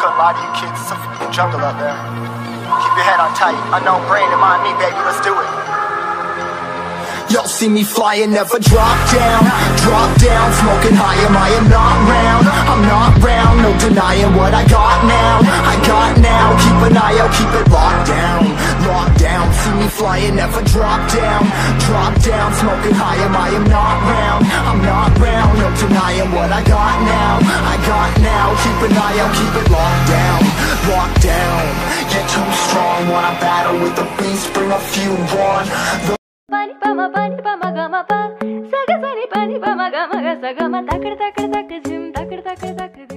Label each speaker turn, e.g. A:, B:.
A: to a lot of you kids. It's a fucking jungle out there. Keep your head on tight. Unknown brain and mind me, baby. Let's do it. Y'all see me flying, never drop down. Drop down, smoking high, I am not round. I'm not round, no denying what I got now. I got now, keep an eye out, keep it locked down. Locked down, see me flying, never drop down. Drop down, smoking high, I am not round. I'm not round, no denying what I got now. I got now, keep an eye out, keep it locked down. Locked down, you're too strong. Wanna battle with the beast, bring a few on.
B: Pani pa ma ga ma pa, sa ga sa ni pani pa ma ga sa ga ma, takar takar tak jim, takar takar tak.